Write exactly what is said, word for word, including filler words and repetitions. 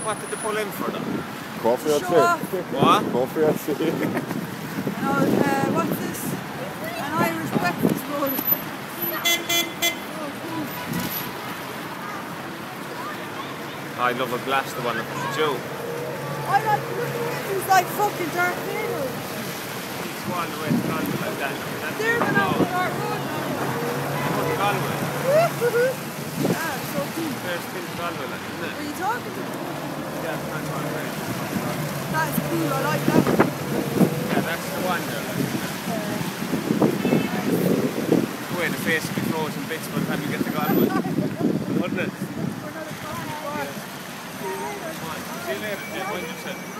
What did they pull in for though? Coffee, I'd say. What? Coffee, I'd say. No, uh, what's this? An Irish breakfast roll. I love a blast the one that puts you. I like the It's like fucking Darth Vader. He's going away to Galway like that. They're the now on our road now. Going to Galway. Ah, so cool. There's things to Galway like, isn't it? Are you talking to them? Yeah, it's not going away. That's cool, I like that. Yeah, that's the one there. Like, the way the face will be frozen bits by the time you get to Galway. Wouldn't it? For another coffee bar. See you later, Jim. Mind yourself.